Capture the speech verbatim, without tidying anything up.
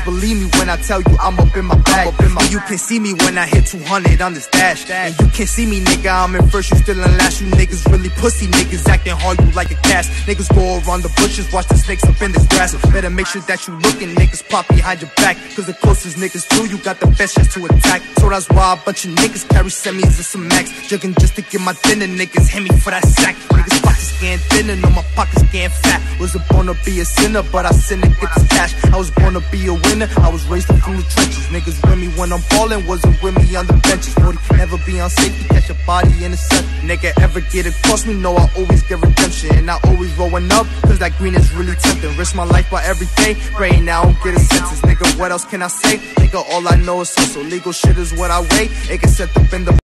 believe me when I tell you I'm up in my bag. Up in my you can see me when I hit two hundred on this dash. And you can see me, nigga, I'm in first, you still in last. You niggas really pussy, niggas acting hard, you like a cast. Niggas go around the bushes, watch the snakes up in this grass. Better make sure that you looking, niggas pop behind your back. Cause the closest niggas to you got the best chance to attack. So that's why a bunch of niggas carry semis and some max. Jugging just to get my dinner, niggas hit me for that sack. Niggas pockets getting thinner, no my pockets getting fat. Wasn't born to be a sinner, but I sin to get this cash. I was born to be a winner, I was raised up from the trenches. Niggas with me when I'm ballin', wasn't with me on the benches. forty, never be on safety, catch a body in the sun. Nigga ever get across me, know I always get redemption. And I always rolling up, cause that green is really tempting. Risk my life by every day, praying I don't get a sentence. Nigga, what else can I say? Nigga, all I know is hustle. Legal shit is what I weigh, it gets set up in the